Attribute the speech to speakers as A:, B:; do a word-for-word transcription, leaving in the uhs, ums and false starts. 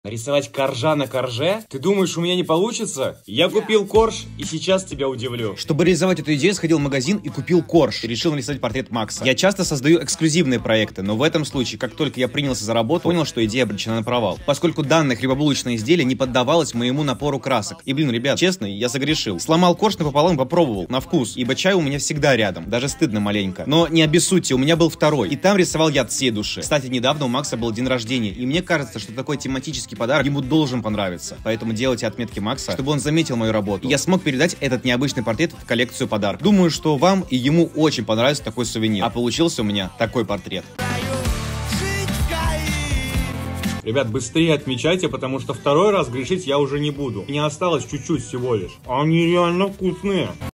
A: Нарисовать коржа на корже? Ты думаешь, у меня не получится? Я купил корж и сейчас тебя удивлю.
B: Чтобы реализовать эту идею, сходил в магазин и купил корж. И решил нарисовать портрет Макса. Я часто создаю эксклюзивные проекты, но в этом случае, как только я принялся за работу, понял, что идея обречена на провал. Поскольку данное хлебобулочное изделие не поддавалось моему напору красок. И, блин, ребят, честно, я согрешил. Сломал корж напополам и попробовал на вкус, ибо чай у меня всегда рядом. Даже стыдно маленько. Но не обессудьте, у меня был второй. И там рисовал я от всей души. Кстати, недавно у Макса был день рождения, и мне кажется, что такой тематический подарок ему должен понравиться. Поэтому делайте отметки Макса, чтобы он заметил мою работу. И я смог передать этот необычный портрет в коллекцию подарков. Думаю, что вам и ему очень понравится такой сувенир. А получился у меня такой портрет.
A: Ребят, быстрее отмечайте, потому что второй раз грешить я уже не буду. Мне осталось чуть-чуть всего лишь. Они реально вкусные.